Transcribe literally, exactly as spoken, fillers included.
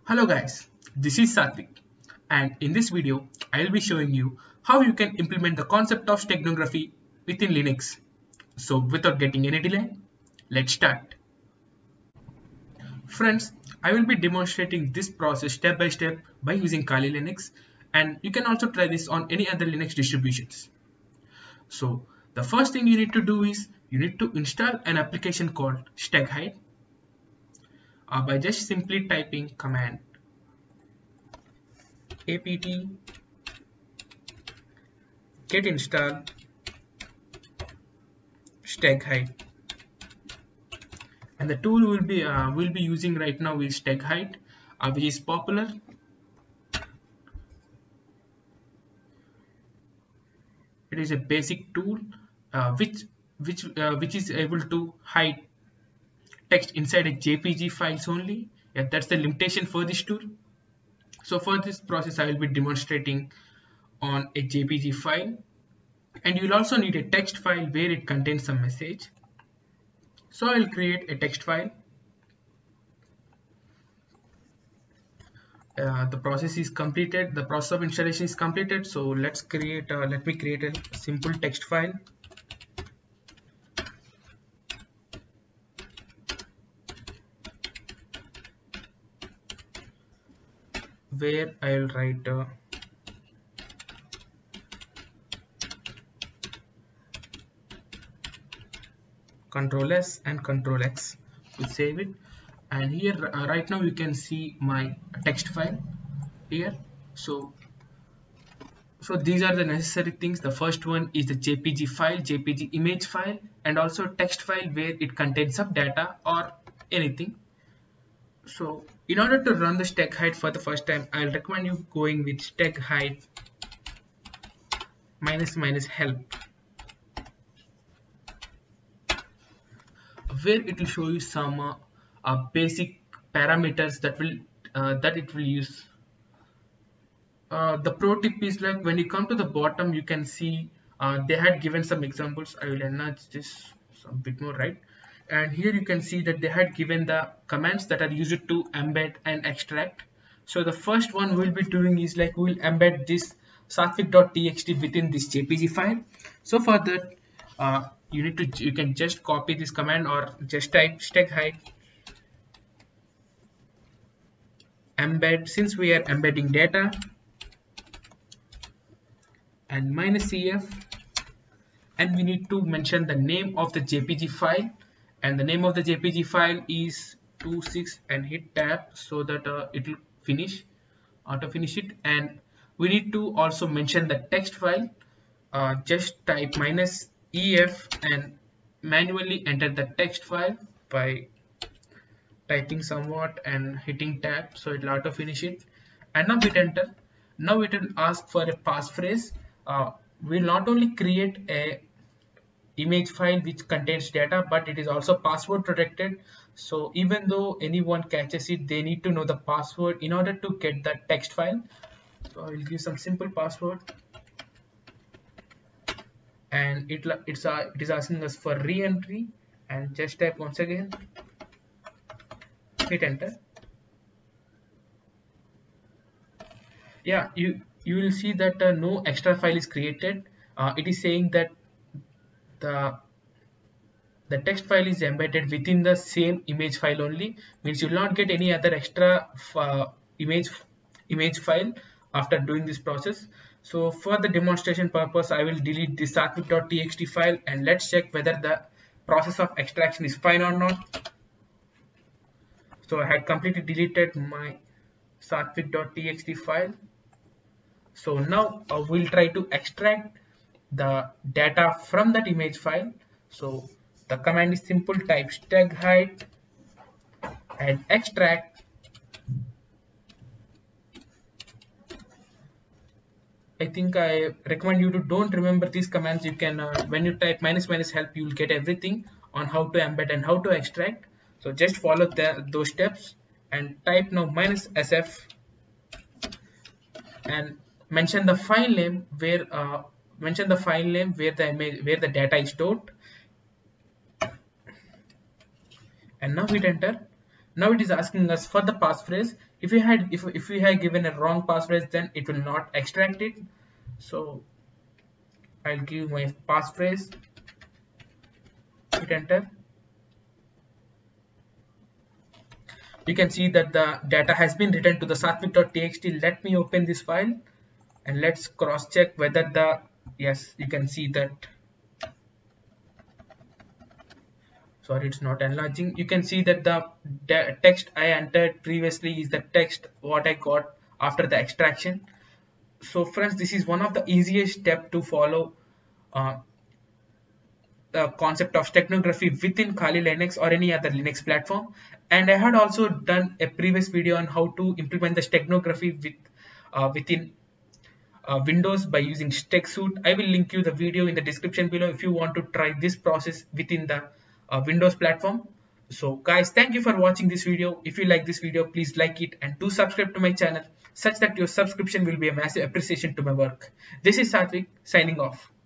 Hello guys, this is Satvik, and in this video I will be showing you how you can implement the concept of steganography within Linux. So without getting any delay, let's start. Friends, I will be demonstrating this process step by step by using Kali Linux, and you can also try this on any other Linux distributions. So the first thing you need to do is you need to install an application called steghide uh, by just simply typing command apt get install steghide, and the tool will be uh, we'll be using right now is steghide, uh, which is popular. It is a basic tool uh, which which uh, which is able to hide text inside a J P G files only. Yeah, that's the limitation for this tool. So for this process I will be demonstrating on a J P G file, and you will also need a text file where it contains some message. So I will create a text file. Uh, the process is completed, the process of installation is completed. So let's create uh, let me create a simple text file. Where I'll write uh, control S and control X to save it. And here uh, right now you can see my text file here. So so these are the necessary things. The first one is the J P G file, J P G image file, and also text file where it contains some data or anything. So in order to run the steghide for the first time, I'll recommend you going with steghide minus minus help, where it will show you some uh, uh, basic parameters that will uh, that it will use. Uh, the pro tip is, like, when you come to the bottom you can see uh, they had given some examples. I will enlarge this some bit more, right? And here you can see that they had given the commands that are used to embed and extract. So the first one we'll be doing is, like, we'll embed this satvik.txt within this J P G file. So for that uh, you need to you can just copy this command or just type steghide embed, since we are embedding data, and minus cf, and we need to mention the name of the J P G file, and the name of the J P G file is twenty-six, and hit tab so that uh, it will finish auto finish it. And we need to also mention the text file. Uh, just type minus ef and manually enter the text file by typing somewhat and hitting tab, so it will auto finish it. And now hit enter. Now it will ask for a passphrase. Uh, we'll not only create a image file which contains data, but it is also password protected. So even though anyone catches it, they need to know the password in order to get the text file. So I will give some simple password, and it it's uh, it is asking us for re-entry, and just type once again, hit enter. Yeah, you you will see that uh, no extra file is created. Uh, it is saying that the the text file is embedded within the same image file only, means you will not get any other extra uh, image image file after doing this process. So for the demonstration purpose, I will delete this satvik.txt file, and let's check whether the process of extraction is fine or not. So I had completely deleted my satvik.txt file. So now uh, we'll try to extract the data from that image file. So the command is simple, type steghide and extract. I think I recommend you to don't remember these commands. You can uh, when you type minus minus help, you will get everything on how to embed and how to extract. So just follow the, those steps, and type now minus sf and mention the file name where uh, mention the file name where the image where the data is stored, and now hit enter. Now it is asking us for the passphrase. If you had if, if you had given a wrong passphrase, then it will not extract it. So I'll give my passphrase, hit enter. You can see that the data has been written to the satvik.txt. Let me open this file and let's cross check whether the, yes, you can see that, sorry, it's not enlarging. You can see that the text I entered previously is the text what I got after the extraction. So friends, this is one of the easiest step to follow uh, the concept of steganography within Kali Linux or any other Linux platform. And I had also done a previous video on how to implement the steganography with uh, within uh, Windows by using StegSuite. I will link you the video in the description below if you want to try this process within the uh, Windows platform. So guys, thank you for watching this video. If you like this video, please like it and do subscribe to my channel, such that your subscription will be a massive appreciation to my work. This is Satvik signing off.